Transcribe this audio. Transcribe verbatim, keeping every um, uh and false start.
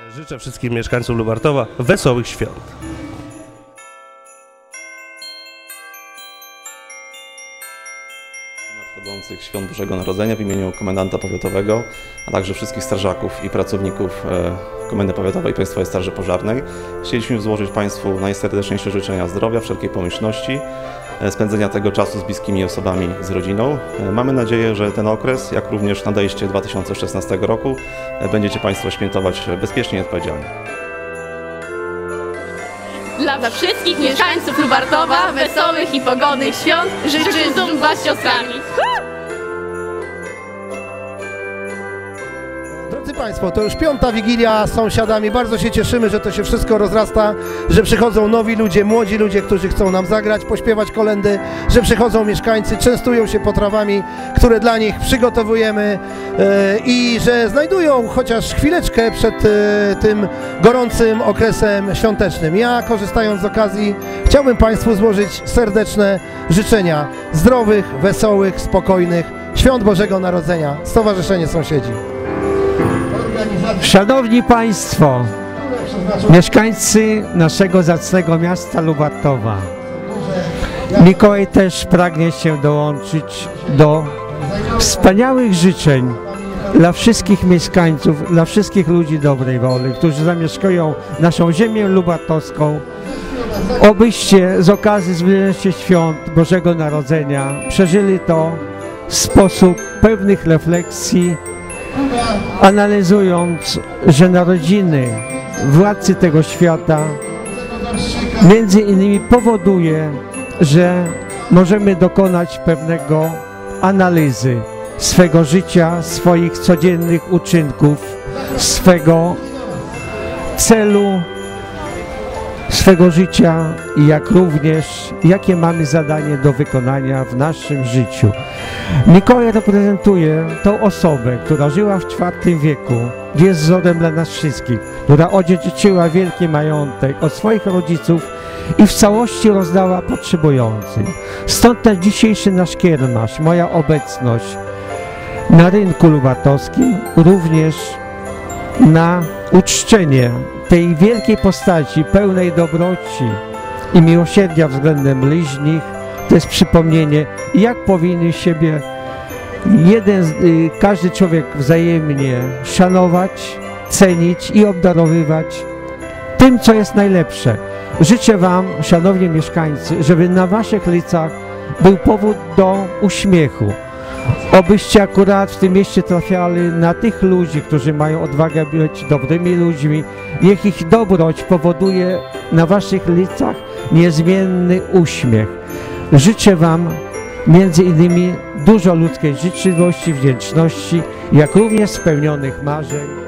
Życzę wszystkim mieszkańcom Lubartowa wesołych świąt. Nadchodzących świąt Bożego Narodzenia w imieniu komendanta powiatowego, a także wszystkich strażaków i pracowników Komendy Powiatowej Państwowej Straży Pożarnej chcieliśmy złożyć Państwu najserdeczniejsze życzenia zdrowia, wszelkiej pomyślności, spędzenia tego czasu z bliskimi osobami, z rodziną. Mamy nadzieję, że ten okres, jak również nadejście dwa tysiące szesnastego roku będziecie Państwo świętować bezpiecznie i odpowiedzialnie. Dla wszystkich mieszkańców Lubartowa wesołych i pogodnych świąt życzy Zumba z siostrami. Drodzy Państwo, to już piąta Wigilia z sąsiadami. Bardzo się cieszymy, że to się wszystko rozrasta, że przychodzą nowi ludzie, młodzi ludzie, którzy chcą nam zagrać, pośpiewać kolędy, że przychodzą mieszkańcy, częstują się potrawami, które dla nich przygotowujemy yy, i że znajdują chociaż chwileczkę przed yy, tym gorącym okresem świątecznym. Ja, korzystając z okazji, chciałbym Państwu złożyć serdeczne życzenia zdrowych, wesołych, spokojnych świąt Bożego Narodzenia. Stowarzyszenie Sąsiedzi. Szanowni Państwo, mieszkańcy naszego zacnego miasta Lubartowa, Mikołaj też pragnie się dołączyć do wspaniałych życzeń dla wszystkich mieszkańców, dla wszystkich ludzi dobrej woli, którzy zamieszkują naszą ziemię lubartowską, obyście z okazji zbliżania się świąt Bożego Narodzenia przeżyli to w sposób pewnych refleksji, analizując, że narodziny władcy tego świata między innymi powoduje, że możemy dokonać pewnego analizy swego życia, swoich codziennych uczynków, swego celu, swego życia i jak również jakie mamy zadanie do wykonania w naszym życiu. Mikołaj reprezentuje tą osobę, która żyła w czwartym wieku, jest wzorem dla nas wszystkich, która odziedziczyła wielki majątek od swoich rodziców i w całości rozdała potrzebującym. Stąd też dzisiejszy nasz kiermasz, moja obecność na rynku lubartowskim, również na uczczenie tej wielkiej postaci, pełnej dobroci i miłosierdzia względem bliźnich. To jest przypomnienie, jak powinien siebie jeden, każdy człowiek wzajemnie szanować, cenić i obdarowywać tym, co jest najlepsze. Życzę Wam, szanowni mieszkańcy, żeby na Waszych licach był powód do uśmiechu. Obyście akurat w tym mieście trafiali na tych ludzi, którzy mają odwagę być dobrymi ludźmi. Niech ich dobroć powoduje na Waszych licach niezmienny uśmiech. Życzę Wam między innymi dużo ludzkiej życzliwości, wdzięczności, jak również spełnionych marzeń.